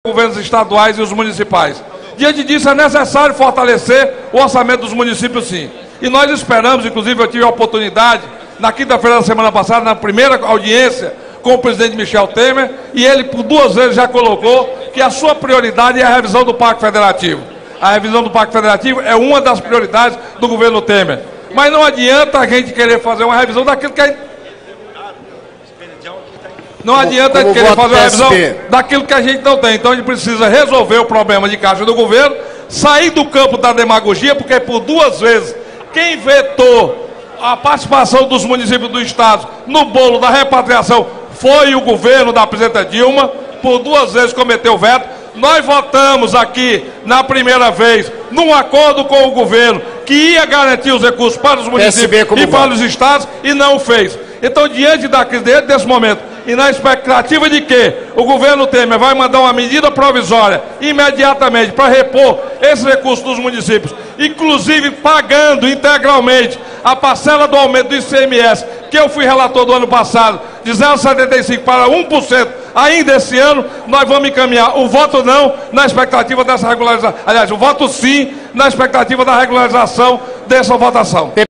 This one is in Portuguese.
governos estaduais e os municipais. Diante disso, é necessário fortalecer o orçamento dos municípios, sim. E nós esperamos, inclusive eu tive a oportunidade, na quinta-feira da semana passada, na primeira audiência com o presidente Michel Temer, e ele por 2 vezes já colocou que a sua prioridade é a revisão do Pacto Federativo. A revisão do Pacto Federativo é uma das prioridades do governo Temer. Mas não adianta a gente querer fazer uma revisão daquilo que a gente... Não adianta a gente querer fazer uma revisão daquilo que a gente não tem. Então a gente precisa resolver o problema de caixa do governo, sair do campo da demagogia, porque por 2 vezes quem vetou a participação dos municípios do Estado no bolo da repatriação foi o governo da presidenta Dilma, por 2 vezes cometeu veto. Nós votamos aqui, na primeira vez, num acordo com o governo, que ia garantir os recursos para os municípios e para os estados, e não o fez. Então, diante da crise desse momento, e na expectativa de que o governo Temer vai mandar uma medida provisória imediatamente para repor esses recursos dos municípios, inclusive pagando integralmente a parcela do aumento do ICMS, que eu fui relator do ano passado, de 0,75% para 1% ainda esse ano, nós vamos encaminhar o voto não na expectativa dessa regularização. Aliás, o voto sim na expectativa da regularização dessa votação.